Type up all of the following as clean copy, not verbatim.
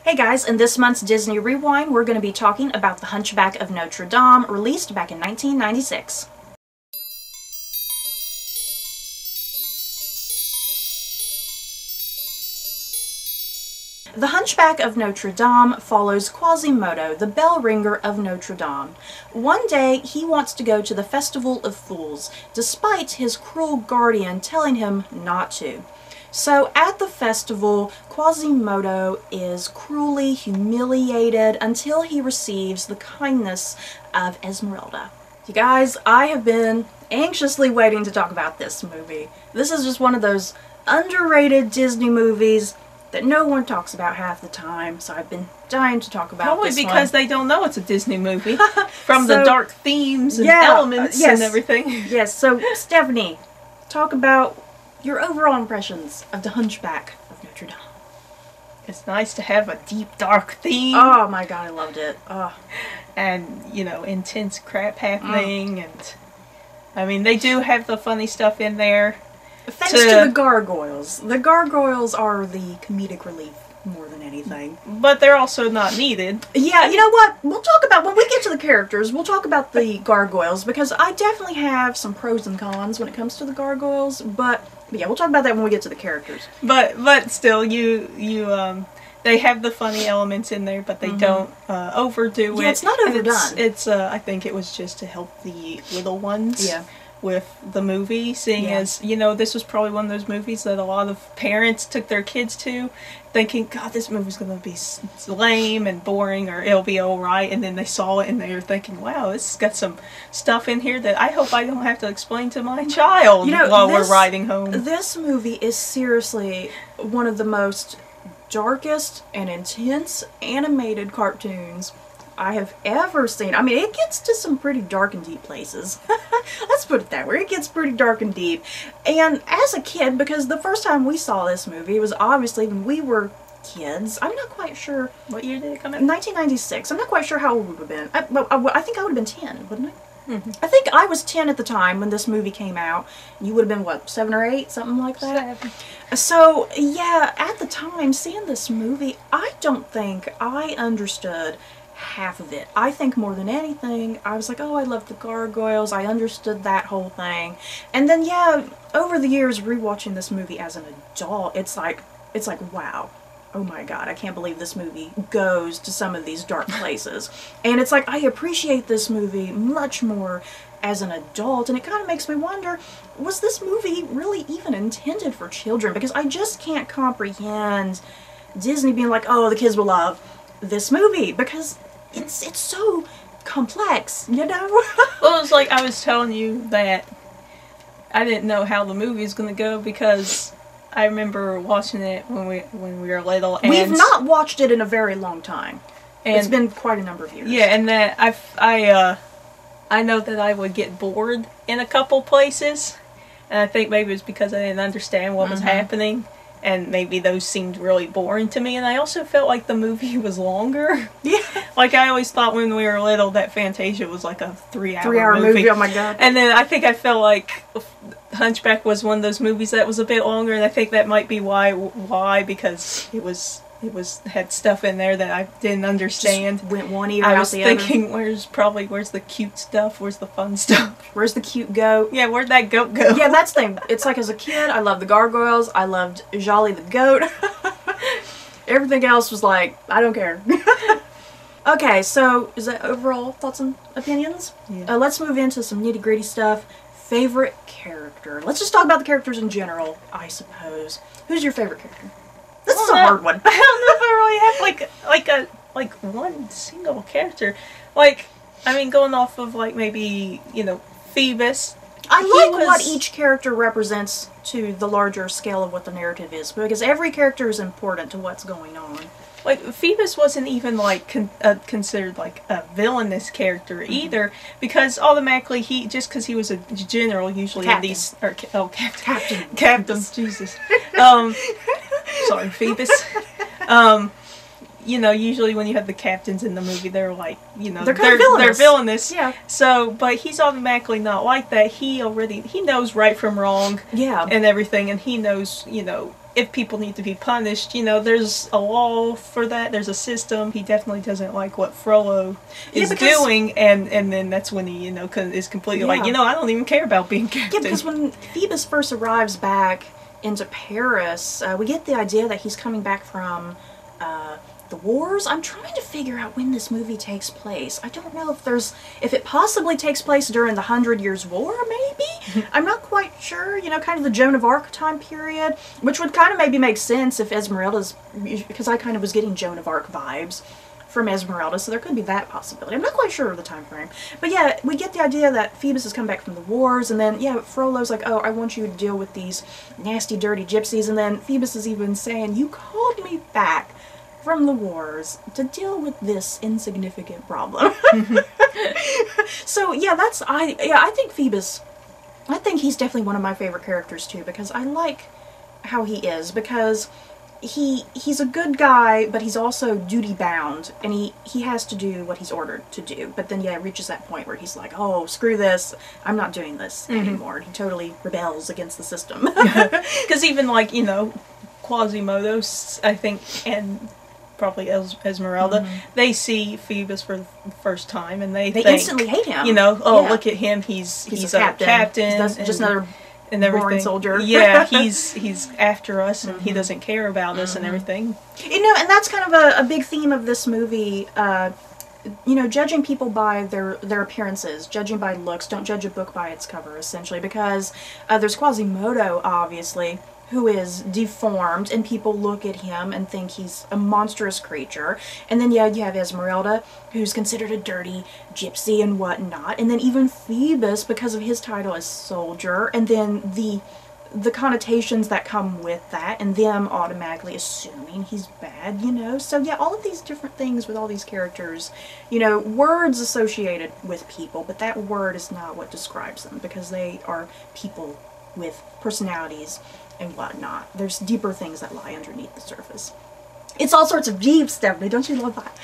Hey guys, in this month's Disney Rewind, we're going to be talking about The Hunchback of Notre Dame, released back in 1996. The Hunchback of Notre Dame follows Quasimodo, the bell ringer of Notre Dame. One day, he wants to go to the Festival of Fools, despite his cruel guardian telling him not to. So at the festival, Quasimodo is cruelly humiliated until he receives the kindness of Esmeralda. You guys, I have been anxiously waiting to talk about this movie. This is just one of those underrated Disney movies that no one talks about half the time, so I've been dying to talk about Probably this because one. they don't know it's a Disney movie. From the dark themes and elements yes, and everything. Yes, so Stephanie, talk about your overall impressions of The Hunchback of Notre Dame. It's nice to have a deep, dark theme. Oh my god, I loved it. Oh. And, you know, intense crap happening. And I mean, they do have the funny stuff in there. Thanks to the gargoyles. The gargoyles are the comedic relief more than anything. But they're also not needed. Yeah, you know what? We'll talk about, when we get to the characters, we'll talk about the gargoyles, because I definitely have some pros and cons when it comes to the gargoyles, but yeah, we'll talk about that when we get to the characters. But still, they have the funny elements in there, but they don't overdo it. Yeah, it's not overdone. It's I think it was just to help the little ones. Yeah. With the movie, seeing as, you know, this was probably one of those movies that a lot of parents took their kids to, thinking, God, this movie's gonna be lame and boring, or it'll be alright, and then they saw it and they were thinking, wow, this has got some stuff in here that I hope I don't have to explain to my child, you know, while we're riding home. This movie is seriously one of the most darkest and intense animated cartoons I have ever seen. I mean, it gets to some pretty dark and deep places. Let's put it that way. It gets pretty dark and deep. And as a kid, because the first time we saw this movie was obviously when we were kids. I'm not quite sure. What year did it come out? 1996. I'm not quite sure how old we would have been. I think I would have been 10, wouldn't I? Mm-hmm. I think I was 10 at the time when this movie came out. You would have been, what, 7 or 8? Something like that? 7. So, yeah, at the time, seeing this movie, I don't think I understood half of it. I think more than anything, I was like, oh, I love the gargoyles. I understood that whole thing. And then, yeah, over the years, rewatching this movie as an adult, it's like, wow. Oh my god, I can't believe this movie goes to some of these dark places. And it's like, I appreciate this movie much more as an adult, and it kind of makes me wonder, was this movie really even intended for children? Because I just can't comprehend Disney being like, oh, the kids will love this movie, because it's so complex, you know? Well, it's like I was telling you that I didn't know how the movie was going to go, because I remember watching it when we were little. And we've not watched it in a very long time. And it's been quite a number of years. Yeah, and that I know that I would get bored in a couple places, and I think maybe it was because I didn't understand what was happening, and maybe those seemed really boring to me. And I also felt like the movie was longer. Yeah. Like, I always thought when we were little that Fantasia was like a 3-hour movie. Oh my god. And then I think I felt like Hunchback was one of those movies that was a bit longer, and I think that might be why, because it had stuff in there that I didn't understand. Just went one ear out the other. I was thinking, where's the cute stuff? Where's the fun stuff? Where's the cute goat? Yeah, where'd that goat go? Yeah, that's the thing. It's like, as a kid, I loved the gargoyles. I loved Jolly the goat. Everything else was like, I don't care. Okay, so is that overall thoughts and opinions? Yeah. Let's move into some nitty-gritty stuff. Favorite character. Let's just talk about the characters in general, I suppose. Who's your favorite character? This is a hard one. I don't know if I really have like one single character. Like, I mean, going off of like maybe, you know, Phoebus. I like what each character represents to the larger scale of what the narrative is, because every character is important to what's going on. Like, Phoebus wasn't even, like, considered, like, a villainous character either, because automatically just because he was a general, usually in these, Captain, Jesus. Sorry, Phoebus. You know, usually when you have the captains in the movie, they're like, you know, they're villainous. Yeah. So, but he's automatically not like that. He knows right from wrong. Yeah. And everything, and he knows, you know, if people need to be punished, you know, there's a law for that. There's a system. He definitely doesn't like what Frollo is doing, and then that's when he, you know, is completely like, you know, I don't even care about being captain. Yeah, because when Phoebus first arrives back into Paris, we get the idea that he's coming back from the wars. I'm trying to figure out when this movie takes place. I don't know if it possibly takes place during the 100 Years' War, maybe? I'm not quite sure, you know, kind of the Joan of Arc time period, which would kind of maybe make sense if Esmeralda's, because I kind of was getting Joan of Arc vibes from Esmeralda, so there could be that possibility. I'm not quite sure of the time frame. But yeah, we get the idea that Phoebus has come back from the wars, and then, yeah, Frollo's like, oh, I want you to deal with these nasty, dirty gypsies, and then Phoebus is even saying, you called me back from the wars to deal with this insignificant problem. So yeah, I think Phoebus, I think he's definitely one of my favorite characters too, because I like how he is, because he's a good guy, but he's also duty bound, and he has to do what he's ordered to do. But then yeah, it reaches that point where he's like, oh, screw this, I'm not doing this anymore. He totally rebels against the system. Because even like, you know, Quasimodo, I think, and probably Esmeralda, they see Phoebus for the first time, and they think, instantly hate him. You know, oh, look at him, he's a captain. He's just another boring soldier. Yeah, he's after us, and he doesn't care about us and everything. You know, and that's kind of a big theme of this movie. You know, judging people by their appearances, judging by looks. Don't judge a book by its cover, essentially, because there's Quasimodo, obviously, who is deformed, and people look at him and think he's a monstrous creature. And then, yeah, you have Esmeralda, who's considered a dirty gypsy and whatnot. And then even Phoebus, because of his title as soldier, and then the connotations that come with that, and them automatically assuming he's bad, you know. So yeah, all of these different things with all these characters, you know, words associated with people, but that word is not what describes them, because they are people with personalities and whatnot. There's deeper things that lie underneath the surface. It's all sorts of deep stuff, but don't you love that?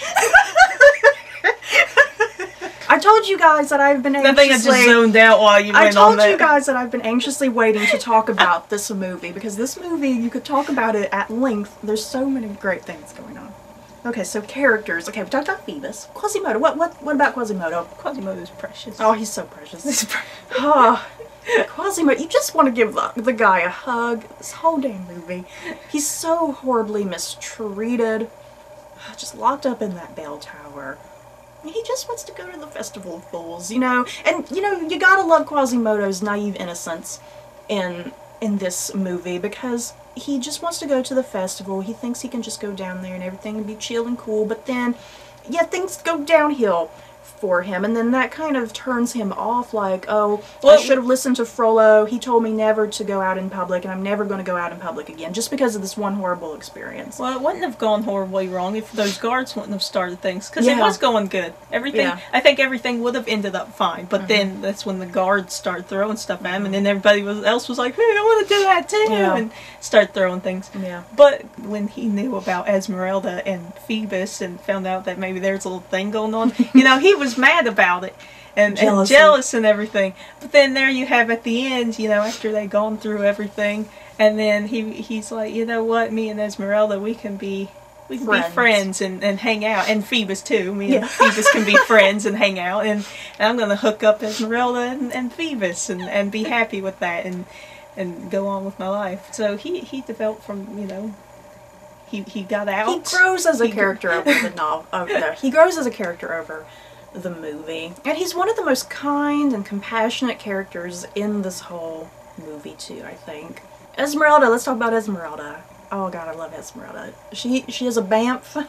I told you guys that I've been anxiously... I think I just zoned out while you went on that. I told you guys that I've been anxiously waiting to talk about this movie, because this movie, you could talk about it at length. There's so many great things going on. Okay, so characters. Okay, we talked about Phoebus. Quasimodo. What about Quasimodo? Quasimodo's precious. Oh, he's so precious. He's oh, Quasimodo, you just want to give the guy a hug. This whole damn movie. He's so horribly mistreated. Just locked up in that bell tower. He just wants to go to the Festival of Fools, you know? And, you know, you gotta love Quasimodo's naive innocence in this movie, because he just wants to go to the festival. He thinks he can just go down there and everything and be chill and cool, but then, yeah, things go downhill for him, and then that kind of turns him off, like, oh, well, I should have listened to Frollo. He told me never to go out in public, and I'm never going to go out in public again, just because of this one horrible experience. Well, it wouldn't have gone horribly wrong if those guards wouldn't have started things, because it was going good. Everything, I think everything would have ended up fine, but then that's when the guards started throwing stuff at him, and then everybody else was like, hey, I want to do that too, and start throwing things. Yeah. But when he knew about Esmeralda and Phoebus and found out that maybe there's a little thing going on, you know, he was mad about it and jealous and everything. But then there you have at the end, you know, after they've gone through everything, and then he's like, you know what, me and Esmeralda, we can be friends and hang out, and Phoebus too. Me and Phoebus can be friends and hang out, and I'm gonna hook up Esmeralda and Phoebus and be happy with that and go on with my life. So he developed from, you know, he got out. He grows as a character over the novel. He grows as a character over the movie, and he's one of the most kind and compassionate characters in this whole movie too, I think. Esmeralda, let's talk about Esmeralda. Oh god, I love Esmeralda. She is a bamf.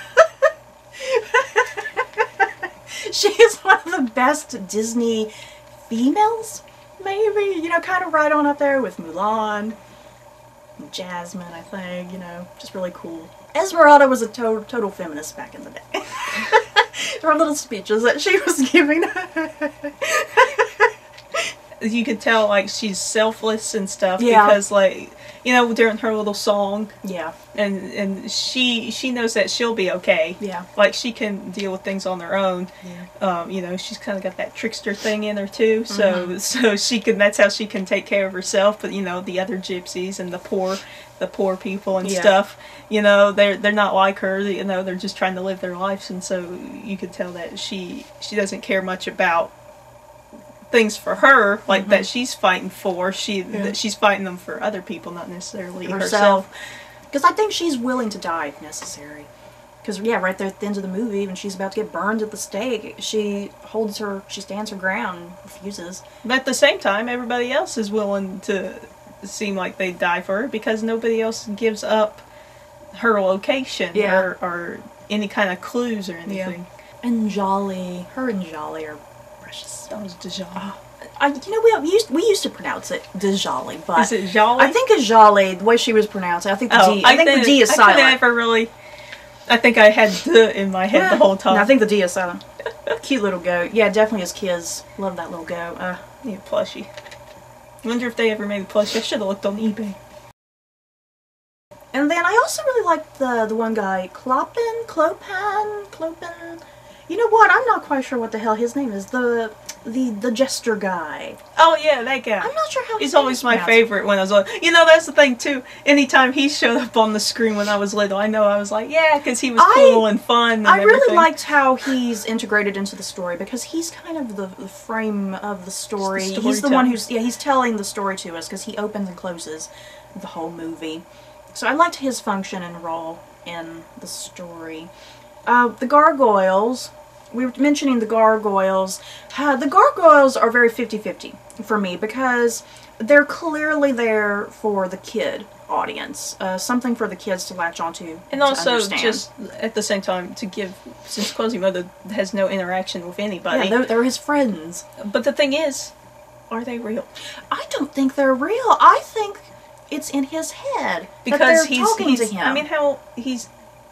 She is one of the best Disney females, maybe, you know, kind of right on up there with Mulan and Jasmine, I think, you know, just really cool. Esmeralda was a total feminist back in the day. Her little speeches that she was giving. You could tell, like, she's selfless and stuff, because, like, you know, during her little song. Yeah. And she knows that she'll be okay. Yeah. Like, she can deal with things on her own. Yeah. You know, she's kind of got that trickster thing in her too. So she can. That's how she can take care of herself. But you know, the other gypsies and the poor people and stuff. You know, they're not like her. You know, they're just trying to live their lives, and so you could tell that she doesn't care much about things for her, like that she's fighting for. She's fighting them for other people, not necessarily herself. Because I think she's willing to die if necessary. Because right there at the end of the movie, when she's about to get burned at the stake, she stands her ground and refuses. But at the same time, everybody else is willing to seem like they die for her because nobody else gives up her location or any kind of clues or anything. Yeah. And Jolly, her and Jolly are precious. That was Jolly. You know, we used to pronounce it Jolly, but is it Jolly? I think it's Jolly the way she was pronounced. I think the D. I think the D is silent. I think I had the in my head the whole time. No, I think the D is silent. Cute little goat. Yeah, definitely his kids love that little goat. Need a plushie. I wonder if they ever made a plushie. I should have looked on eBay. And then I also really liked the one guy, Clopin. You know what? I'm not quite sure what the hell his name is. The jester guy. Oh yeah, that guy. I'm not sure how he's always my favorite when I was little. You know, that's the thing too. Anytime he showed up on the screen when I was little, I know I was like, yeah, because he was cool and fun and I everything. really liked how he's integrated into the story because he's kind of the frame of the story. He's the one who's he's telling the story to us because he opens and closes the whole movie. So I liked his function and role in the story. The gargoyles. We were mentioning the gargoyles. The gargoyles are very 50-50 for me because they're clearly there for the kid audience. Something for the kids to latch onto and also understand. Just at the same time to give, since Quasimodo has no interaction with anybody. Yeah, they're his friends. But the thing is, are they real? I don't think they're real. I think it's in his head because he's talking to him. I mean, how he's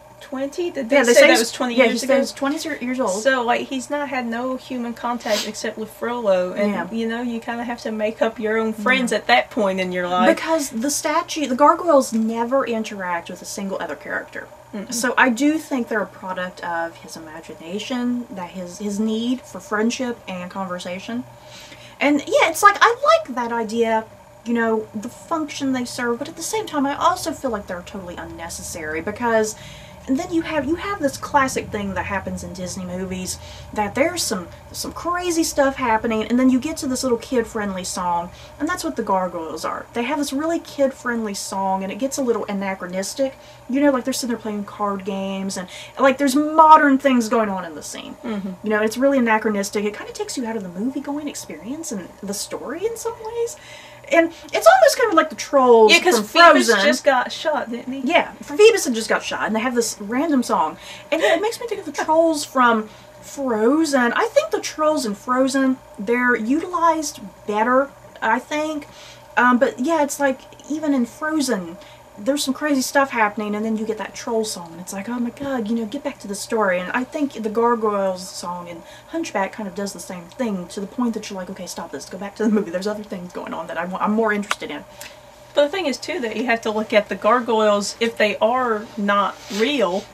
20? Did they say that was 20 years ago? Yeah, he says 20 years old. So, like, he's not had no human contact except with Frollo. And, you know, you kind of have to make up your own friends at that point in your life. Because the gargoyles never interact with a single other character. So I do think they're a product of his imagination, that his need for friendship and conversation. And, yeah, it's like, I like that idea, you know, the function they serve, but at the same time, I also feel like they're totally unnecessary because... And then you have this classic thing that happens in Disney movies, that there's some crazy stuff happening, and then you get to this little kid-friendly song, and that's what the gargoyles are. They have this really kid-friendly song, and it gets a little anachronistic. You know, like they're sitting there playing card games, and like there's modern things going on in the scene. You know, it's really anachronistic. It kind of takes you out of the movie-going experience and the story in some ways. And it's almost kind of like the trolls from Frozen. Phoebus just got shot, didn't he? Yeah, Phoebus had just got shot, and they have this random song. And yeah, it makes me think of the trolls from Frozen. I think the trolls in Frozen, they're utilized better, I think. But yeah, it's like, even in Frozen, there's some crazy stuff happening, and then you get that troll song, and it's like, oh my god, you know, get back to the story. And I think the Gargoyles song in Hunchback kind of does the same thing, to the point that you're like, okay, stop this, go back to the movie. There's other things going on that I'm more interested in. But the thing is, too, that you have to look at the gargoyles, if they are not real,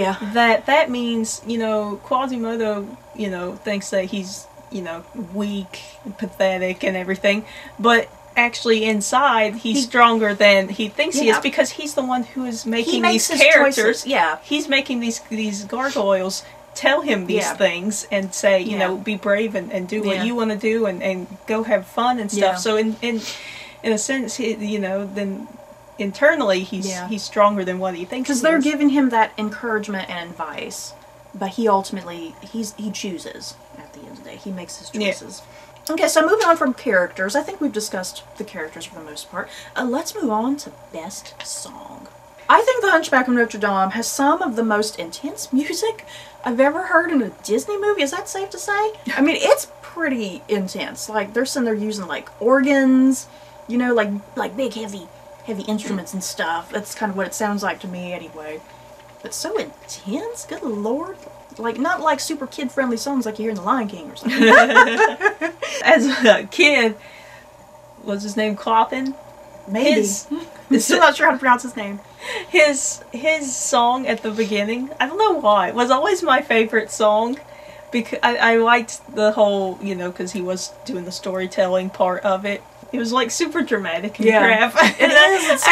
that means, you know, Quasimodo, you know, thinks that he's, you know, weak and pathetic and everything, but actually inside he's stronger than he thinks he is, because he's the one who is making these characters. He's making these gargoyles tell him these things and say, you know, be brave and do what you want to do and go have fun and stuff. So in a sense, you know, then internally he's stronger than what he thinks. Because they're giving him that encouragement and advice, but he ultimately he chooses at the end of the day. He makes his choices. Okay, so moving on from characters, I think we've discussed the characters for the most part. Let's move on to Best Song. I think The Hunchback of Notre Dame has some of the most intense music I've ever heard in a Disney movie. Is that safe to say? I mean, it's pretty intense. Like, they're sitting there using, like, organs, you know, like big, heavy instruments and stuff. That's kind of what it sounds like to me, anyway. But so intense, good lord. Like, not like super kid-friendly songs like you hear in The Lion King or something. As a kid, was his name Clopin? Maybe. I'm still not sure how to pronounce his name. His song at the beginning, I don't know why, was always my favorite song. Because I liked the whole, you know, because he was doing the storytelling part of it. It was like super dramatic and crap. It is. It's so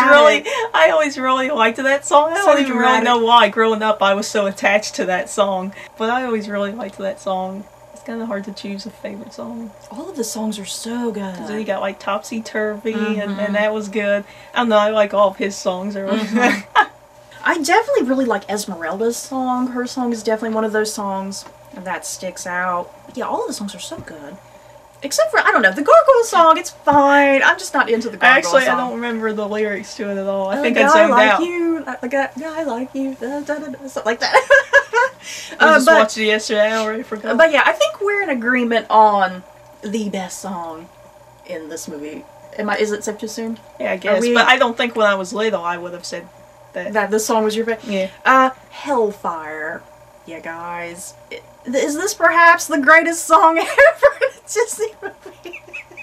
I always really liked that song. I don't even really know why. Growing up, I was so attached to that song, but I always really liked that song. It's kind of hard to choose a favorite song. All of the songs are so good. Because then you got like Topsy Turvy, and that was good. I don't know. I like all of his songs. Are really good. I definitely really like Esmeralda's song. Her song is definitely one of those songs that sticks out. Yeah, all of the songs are so good. Except for, I don't know, the Gargoyle song, it's fine. I'm just not into the Gargoyle song. Actually, I don't remember the lyrics to it at all. I think I zoned out. A guy like you, something like that. I just watched it yesterday, I already forgot. But yeah, I think we're in agreement on the best song in this movie. Is it safe to assume? Yeah, I guess. But I don't think when I was little I would have said that. That this song was your favorite? Yeah. Hellfire. Yeah, guys. Is this perhaps the greatest song ever in a Disney movie?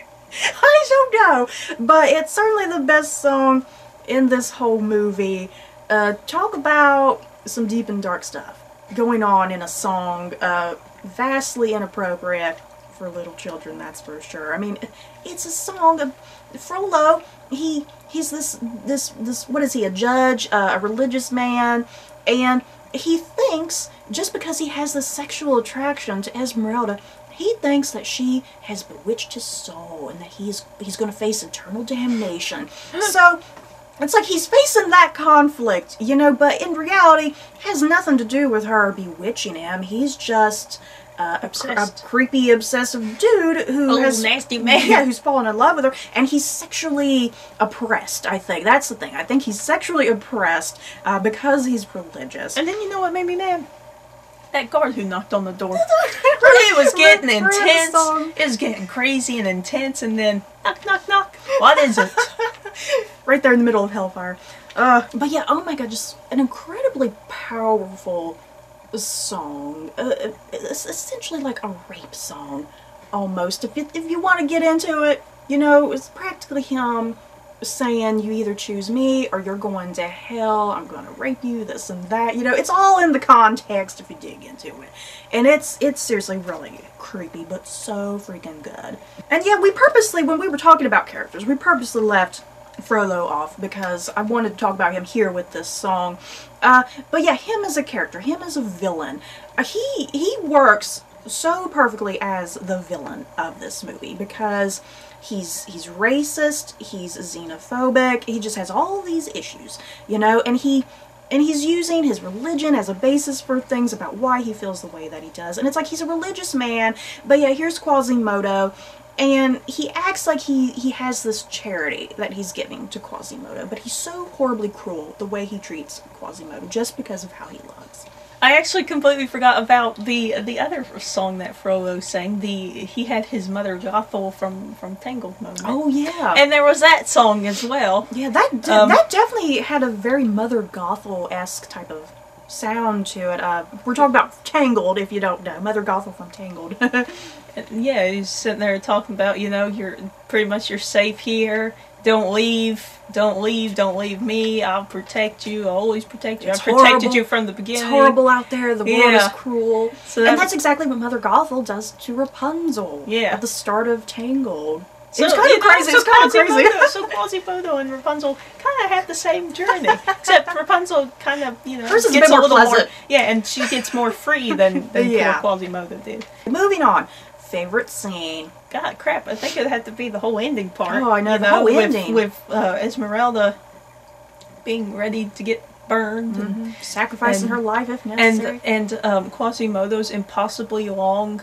I don't know. But it's certainly the best song in this whole movie. Talk about some deep and dark stuff going on in a song. Vastly inappropriate for little children, that's for sure. I mean, it's a song of Frollo. He's this what is he, a judge, a religious man, and he thinks, just because he has this sexual attraction to Esmeralda, he thinks that she has bewitched his soul and that he's going to face eternal damnation. So it's like he's facing that conflict, you know, but in reality, it has nothing to do with her bewitching him. He's just a creepy, obsessive dude who has nasty man. Yeah, who's fallen in love with her, and he's sexually oppressed. I think that's the thing. I think he's sexually oppressed because he's religious. And then you know what made me mad? That guard who knocked on the door. It was getting intense. It was getting crazy and intense, and then knock, knock, knock. What is it? Right there in the middle of Hellfire. But yeah, oh my god, just an incredibly powerful song. It's essentially like a rape song, almost. If you want to get into it, you know, it's practically him saying, you either choose me or you're going to hell, I'm going to rape you, this and that. You know, it's all in the context if you dig into it. And it's seriously really creepy, but so freaking good. And yeah, we purposely, when we were talking about characters, we purposely left Frollo off because I wanted to talk about him here with this song. But yeah, him as a character, him as a villain, he works so perfectly as the villain of this movie because he's racist, he's xenophobic, he just has all these issues, you know, and he's using his religion as a basis for things about why he feels the way that he does. And it's like he's a religious man, but yeah, here's Quasimodo, and he acts like he has this charity that he's giving to Quasimodo, but he's so horribly cruel the way he treats Quasimodo just because of how he looks. I actually completely forgot about the other song that Frollo sang. He had his mother Gothel from Tangled moment. Oh yeah, and there was that song as well. Yeah, that definitely had a very Mother Gothel-esque type of sound to it. We're talking about Tangled, if you don't know. Mother Gothel from Tangled. Yeah, he's sitting there talking about, you know, you're safe here. Don't leave me. I'll protect you. I'll always protect you. I've protected you from the beginning. It's horrible out there. The world is cruel. So and that's exactly what Mother Gothel does to Rapunzel at the start of Tangled. So it's kind of crazy. It's kind of crazy. So Quasimodo and Rapunzel kind of have the same journey, except Rapunzel kind of, you know, hers is gets a little more pleasant. And she gets more free than poor Quasimodo did. Moving on. Favorite scene. God, crap, I think it'd have to be the whole ending part. Oh, I know, the whole ending. With Esmeralda being ready to get burned. And sacrificing her life if necessary. And Quasimodo's impossibly long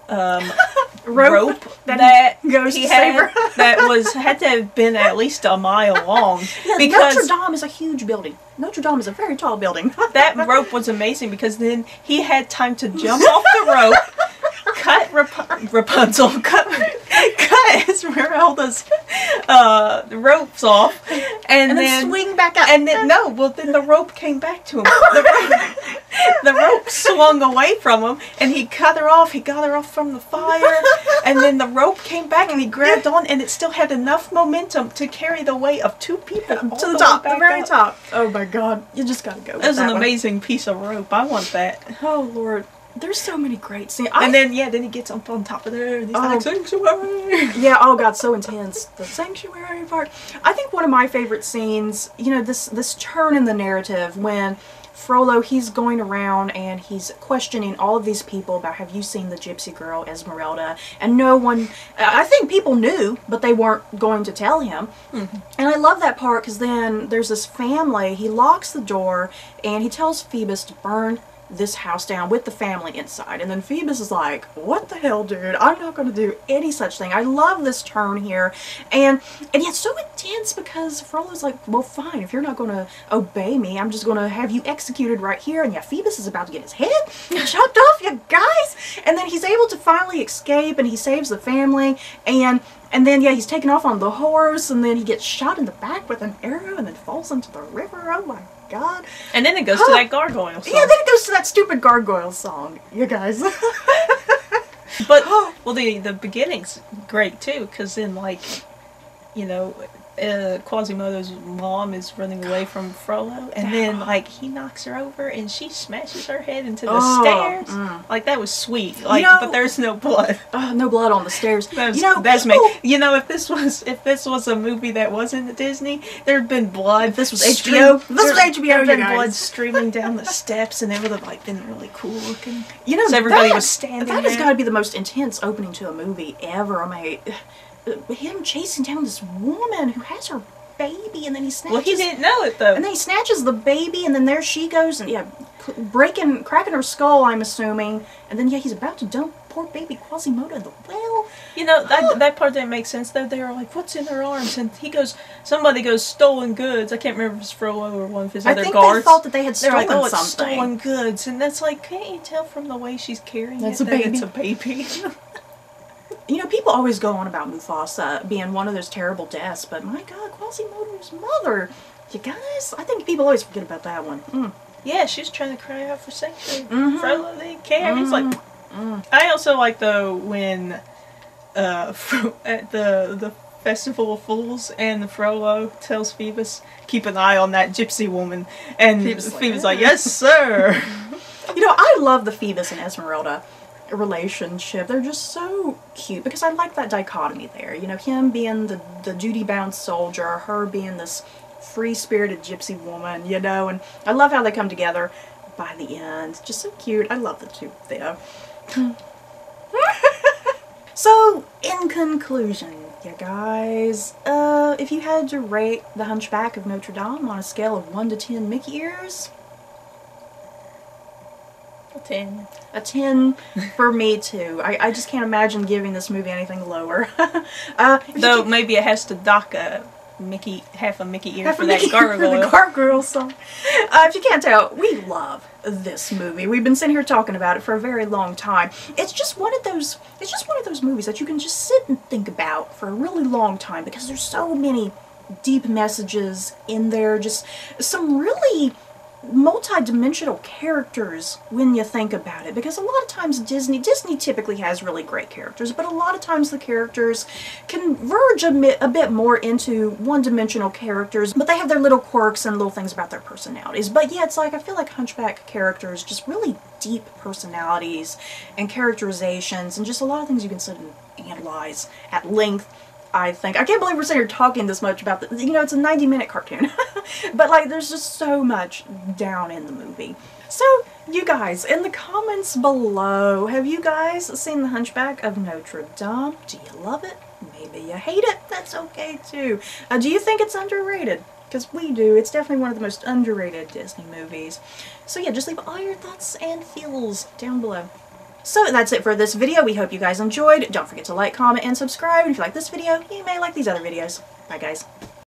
rope that goes he to save her. that had to have been at least a mile long. Yeah, because Notre Dame is a huge building. Notre Dame is a very tall building. That rope was amazing because then he had time to jump off the rope, cut Rapunzel, cut Esmeralda's ropes off, and then swing back up. And then then the rope came back to him. The rope rope swung away from him, and he cut her off. He got her off from the fire, and then the rope came back, and he grabbed on, and it still had enough momentum to carry the weight of 2 people to the top, the very up. top. Oh my God, you just gotta go with That was an one. amazing piece of rope. I want that. Oh Lord, there's so many great scenes. And then he gets up on top of there, and he's like, sanctuary. Yeah, oh God, so intense. The sanctuary part. I think one of my favorite scenes, you know, this turn in the narrative when Frollo, he's going around and he's questioning all of these people about, have you seen the gypsy girl Esmeralda? And no one, I think people knew, but they weren't going to tell him. Mm-hmm. And I love that part because then there's this family, he locks the door and he tells Phoebus to burn this house down with the family inside. And then Phoebus is like, what the hell, dude? I'm not going to do any such thing. I love this turn here. And yet so intense because Frollo's like, well, fine. If you're not going to obey me, I'm just going to have you executed right here. And yeah, Phoebus is about to get his head chopped off, you guys. And then he's able to finally escape and he saves the family. And then, yeah, he's taken off on the horse, and then he gets shot in the back with an arrow and then falls into the river. Oh my God. And then it goes to that gargoyle song. Yeah, then it goes to that stupid gargoyle song, you guys. But, well, the beginning's great, too, because then, like, you know, Quasimodo's mom is running away from Frollo, and then, like, he knocks her over, and she smashes her head into the stairs. Like, that was sweet. Like, you know, but there's no blood. No blood on the stairs. That's me. You know, if this was a movie that wasn't Disney, there'd been blood. This was HBO. This was HBO. There'd been blood streaming down the steps, and it would have, like, been really cool looking. You know, so everybody was standing That there. has got to be the most intense opening to a movie ever. I mean, him chasing down this woman who has her baby, and then he snatches... Well, he didn't know it, though. And then he snatches the baby, and then there she goes, and yeah, cracking her skull, I'm assuming. And then, yeah, he's about to dump poor baby Quasimodo in the well. You know, that part didn't make sense, though. They were like, what's in her arms? And somebody goes, stolen goods. I can't remember if it's Frollo or one of his other guards. I think they thought that they had stolen something. It's stolen goods. And that's like, can't you tell from the way she's carrying it that it's a baby? You know, people always go on about Mufasa being one of those terrible deaths, but my God, Quasimodo's mother. You guys, I think people always forget about that one. Yeah, she's trying to cry out for sanctuary. Frollo didn't care. He's like... I also like, though, when at the Festival of Fools and the Frollo tells Phoebus, keep an eye on that gypsy woman. And Phoebus like, yes, sir. You know, I love the Phoebus and Esmeralda relationship. They're just so cute because I like that dichotomy there. You know, him being the duty-bound soldier, her being this free-spirited gypsy woman, you know, and I love how they come together by the end. Just so cute. I love the two of them. So, in conclusion, you guys, if you had to rate The Hunchback of Notre Dame on a scale of 1 to 10 Mickey ears, a 10. A 10 for me too. I just can't imagine giving this movie anything lower. Though maybe it has to dock half a Mickey ear for that gargoyle. For the gargoyle song. If you can't tell, we love this movie. We've been sitting here talking about it for a very long time. It's just one of those movies that you can just sit and think about for a really long time because there's so many deep messages in there. Just some really multi-dimensional characters when you think about it, because a lot of times Disney typically has really great characters, but a lot of times the characters can verge a bit more into one-dimensional characters, but they have their little quirks and little things about their personalities. But yeah, it's like, I feel like Hunchback characters, just really deep personalities and characterizations, and just a lot of things you can sit and analyze at length. I think. I can't believe we're sitting here talking this much about the, you know, it's a 90-minute cartoon. But, like, there's just so much down in the movie. So, you guys, in the comments below, have you guys seen The Hunchback of Notre Dame? Do you love it? Maybe you hate it. That's okay, too. Do you think it's underrated? Because we do. It's definitely one of the most underrated Disney movies. So, yeah, just leave all your thoughts and feels down below. So that's it for this video. We hope you guys enjoyed. Don't forget to like, comment, and subscribe. And if you like this video, you may like these other videos. Bye, guys.